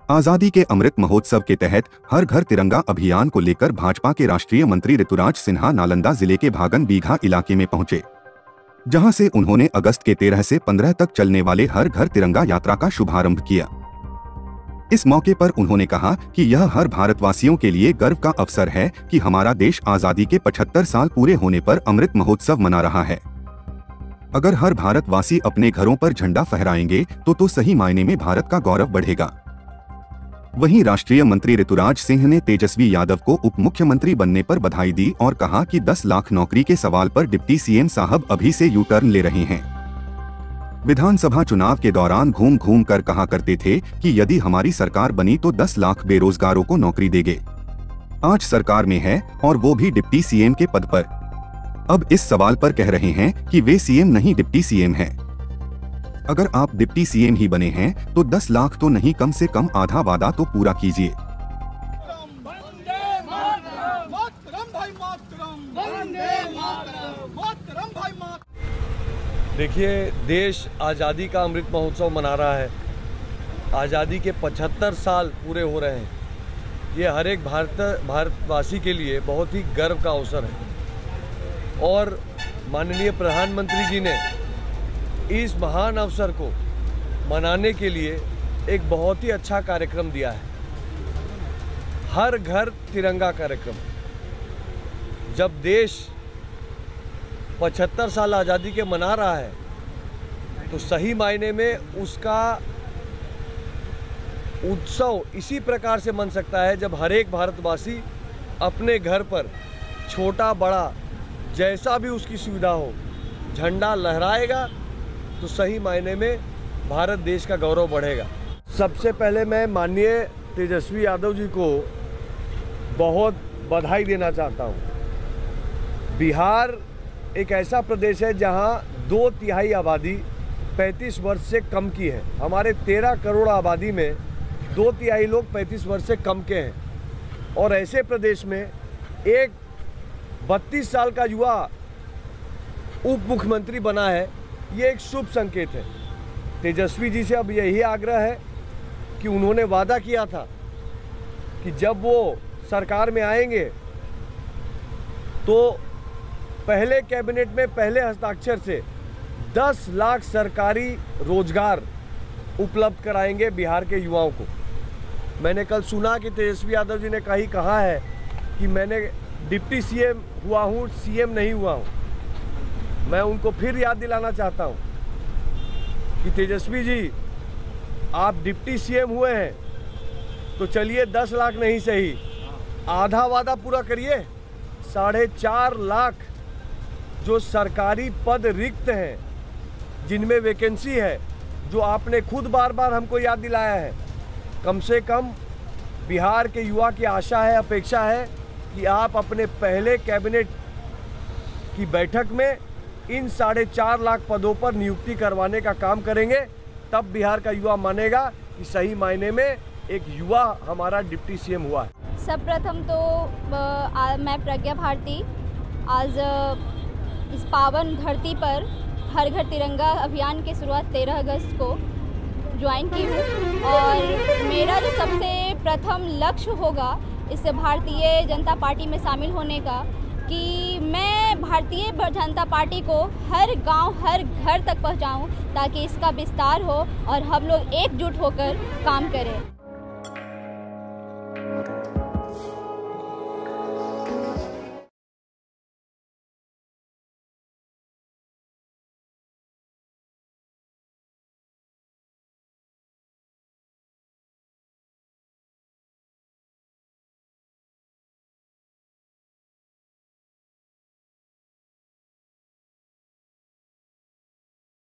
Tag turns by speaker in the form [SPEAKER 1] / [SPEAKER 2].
[SPEAKER 1] आजादी के अमृत महोत्सव के तहत हर घर तिरंगा अभियान को लेकर भाजपा के राष्ट्रीय मंत्री ऋतुराज सिन्हा नालंदा जिले के भागन बीघा इलाके में पहुंचे, जहां से उन्होंने अगस्त के 13 से 15 तक चलने वाले हर घर तिरंगा यात्रा का शुभारंभ किया। इस मौके पर उन्होंने कहा कि यह हर भारतवासियों के लिए गर्व का अवसर है कि हमारा देश आजादी के 75 साल पूरे होने पर अमृत महोत्सव मना रहा है। अगर हर भारतवासी अपने घरों पर झंडा फहराएंगे तो सही मायने में भारत का गौरव बढ़ेगा। वहीं राष्ट्रीय मंत्री ऋतुराज सिंह ने तेजस्वी यादव को उप मुख्यमंत्री बनने पर बधाई दी और कहा कि 10 लाख नौकरी के सवाल पर डिप्टी सीएम साहब अभी से यू टर्न ले रहे हैं। विधानसभा चुनाव के दौरान घूम घूम कर कहा करते थे कि यदि हमारी सरकार बनी तो 10 लाख बेरोजगारों को नौकरी देंगे। आज सरकार में है और वो भी डिप्टी सीएम के पद पर। अब इस सवाल पर कह रहे हैं कि वे सीएम नहीं डिप्टी सीएम हैं। अगर आप डिप्टी सीएम ही बने हैं तो 10 लाख तो नहीं, कम से कम आधा वादा तो पूरा कीजिए।
[SPEAKER 2] देखिए, देश आज़ादी का अमृत महोत्सव मना रहा है। आज़ादी के 75 साल पूरे हो रहे हैं। ये हर एक भारतवासी के लिए बहुत ही गर्व का अवसर है और माननीय प्रधानमंत्री जी ने इस महान अवसर को मनाने के लिए एक बहुत ही अच्छा कार्यक्रम दिया है, हर घर तिरंगा कार्यक्रम। जब देश 75 साल आज़ादी के मना रहा है तो सही मायने में उसका उत्सव इसी प्रकार से मन सकता है जब हर एक भारतवासी अपने घर पर छोटा बड़ा जैसा भी उसकी सुविधा हो झंडा लहराएगा तो सही मायने में भारत देश का गौरव बढ़ेगा। सबसे पहले मैं माननीय तेजस्वी यादव जी को बहुत बधाई देना चाहता हूँ। बिहार एक ऐसा प्रदेश है जहाँ 2/3 आबादी 35 वर्ष से कम की है। हमारे 13 करोड़ आबादी में 2/3 लोग 35 वर्ष से कम के हैं और ऐसे प्रदेश में एक 32 साल का युवा उप मुख्यमंत्री बना है, ये एक शुभ संकेत है। तेजस्वी जी से अब यही आग्रह है कि उन्होंने वादा किया था कि जब वो सरकार में आएंगे तो पहले कैबिनेट में पहले हस्ताक्षर से 10 लाख सरकारी रोजगार उपलब्ध कराएंगे बिहार के युवाओं को। मैंने कल सुना कि तेजस्वी यादव जी ने कहा है कि मैंने डिप्टी सीएम हुआ हूँ, सीएम नहीं हुआ हूँ। मैं उनको फिर याद दिलाना चाहता हूँ कि तेजस्वी जी, आप डिप्टी सीएम हुए हैं तो चलिए 10 लाख नहीं सही, आधा वादा पूरा करिए। 4.5 लाख जो सरकारी पद रिक्त हैं, जिनमें वैकेंसी है, जो आपने खुद बार बार हमको याद दिलाया है, कम से कम बिहार के युवा की आशा है, अपेक्षा है कि आप अपने पहले कैबिनेट की बैठक में इन 4.5 लाख पदों पर नियुक्ति करवाने का काम करेंगे। तब बिहार का युवा मानेगा कि सही मायने में एक युवा हमारा डिप्टी सीएम हुआ है।
[SPEAKER 3] सर्वप्रथम तो मैं प्रज्ञा भारती आज इस पावन धरती पर हर घर तिरंगा अभियान की शुरुआत 13 अगस्त को ज्वाइन की हूँ और मेरा जो सबसे प्रथम लक्ष्य होगा इस भारतीय जनता पार्टी में शामिल होने का कि मैं भारतीय जनता पार्टी को हर गांव हर घर तक पहुंचाऊं ताकि इसका विस्तार हो और हम लोग एकजुट होकर काम करें।